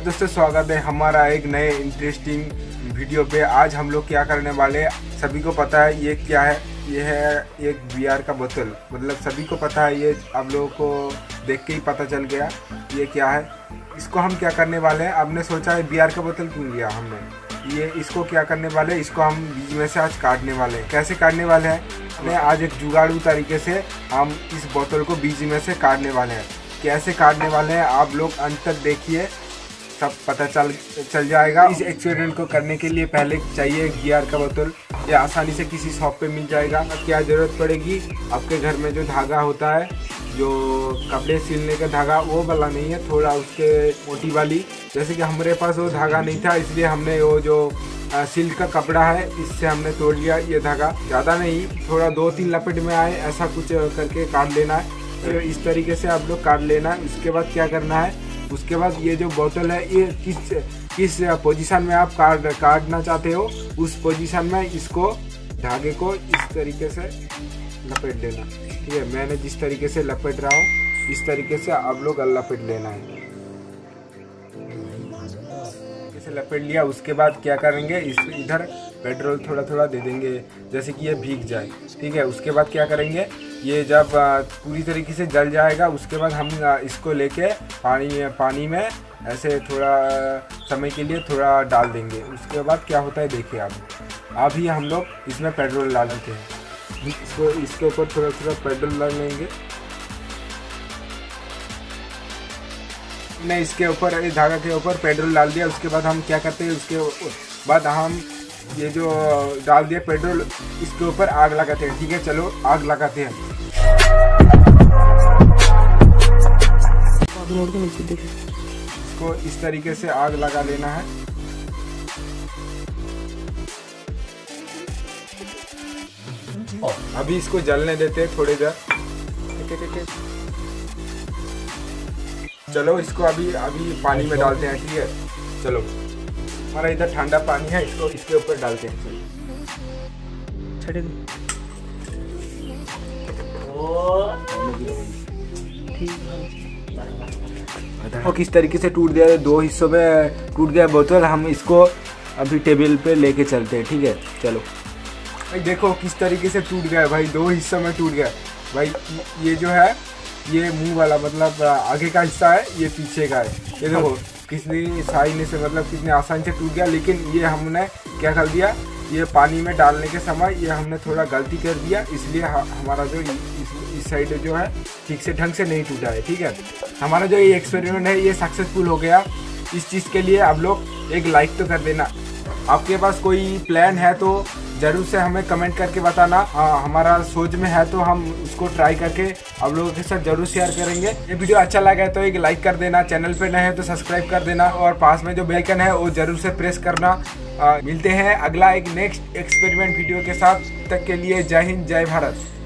दोस्तों स्वागत है हमारा एक नए इंटरेस्टिंग वीडियो पे। आज हम लोग क्या करने वाले, सभी को पता है ये क्या है। ये है एक बियर का बोतल, मतलब सभी को पता है, ये आप लोगों को देख के ही पता चल गया ये क्या है। इसको हम क्या करने वाले हैं, आपने सोचा है बियर का बोतल क्यों लिया हमने, ये इसको क्या करने वाले, इसको हम बीच में से आज काटने वाले हैं। कैसे काटने वाले हैं, हमने आज एक जुगाड़ू तरीके से हम इस बोतल को बीच में से काटने वाले हैं। कैसे काटने वाले हैं आप लोग अंत तक देखिए, सब पता चल जाएगा। इस एक्सपेरिमेंट को करने के लिए पहले चाहिए गियर का बोतल। ये आसानी से किसी शॉप पे मिल जाएगा। अब क्या ज़रूरत पड़ेगी, आपके घर में जो धागा होता है, जो कपड़े सिलने का धागा, वो वाला नहीं है, थोड़ा उसके मोटी वाली। जैसे कि हमारे पास वो धागा नहीं था, इसलिए हमने वो जो सिल्क का कपड़ा है इससे हमने तोड़ लिया ये धागा। ज़्यादा नहीं, थोड़ा 2-3 लपेट में आए ऐसा कुछ करके काट लेना है। तो इस तरीके से आप लोग काट लेना है। उसके बाद क्या करना है, उसके बाद ये जो बोतल है ये किस पोजीशन में आप काटना चाहते हो, उस पोजीशन में इसको धागे को इस तरीके से लपेट देना। ठीक है, मैंने जिस तरीके से लपेट रहा हूँ इस तरीके से आप लोग लपेट लेना है। इसे लपेट लिया, उसके बाद क्या करेंगे, इधर पेट्रोल थोड़ा थोड़ा दे देंगे जैसे कि ये भीग जाए। ठीक है, उसके बाद क्या करेंगे, ये जब पूरी तरीके से जल जाएगा उसके बाद हम इसको लेके पानी में ऐसे थोड़ा समय के लिए थोड़ा डाल देंगे। उसके बाद क्या होता है देखिए आप। अभी हम लोग इसमें पेट्रोल डाल देते हैं, इसको इसके ऊपर थोड़ा थोड़ा पेट्रोल डाल लेंगे। ने इसके ऊपर इस धागा के ऊपर पेट्रोल डाल दिया। उसके बाद हम क्या करते हैं, उसके बाद हम ये जो डाल दिया पेट्रोल, इसके ऊपर आग लगाते हैं। ठीक है, चलो आग लगाते हैं। इसको इस तरीके से आग लगा लेना है। अभी इसको जलने देते हैं थोड़ी देर। चलो इसको अभी पानी में डालते हैं। ठीक है, चलो हमारा इधर ठंडा पानी है, इसको इसके ऊपर डालते हैं। और किस तरीके से टूट गया, 2 हिस्सों में टूट गया बोतल। हम इसको अभी टेबल पे लेके चलते हैं। ठीक है, चलो भाई देखो किस तरीके से टूट गया भाई, 2 हिस्सों में टूट गया भाई। ये जो है ये मुंह वाला मतलब आगे का हिस्सा है, ये पीछे का है। ये देखो कितनी आसानी से, मतलब कितनी आसानी से टूट गया। लेकिन ये हमने क्या कर दिया, ये पानी में डालने के समय ये हमने थोड़ा गलती कर दिया, इसलिए हमारा जो इस साइड जो है ठीक से ढंग से नहीं टूटा है। ठीक है, हमारा जो ये एक्सपेरिमेंट है ये सक्सेसफुल हो गया। इस चीज़ के लिए आप लोग एक लाइक तो कर देना। आपके पास कोई प्लान है तो ज़रूर से हमें कमेंट करके बताना। हमारा सोच में है तो हम उसको ट्राई करके आप लोगों के साथ जरूर शेयर करेंगे। ये वीडियो अच्छा लगा है तो एक लाइक कर देना, चैनल पे नए हैं तो सब्सक्राइब कर देना, और पास में जो बेल आइकन है वो जरूर से प्रेस करना। मिलते हैं अगला एक नेक्स्ट एक्सपेरिमेंट वीडियो के साथ। तक के लिए जय हिंद, जय भारत।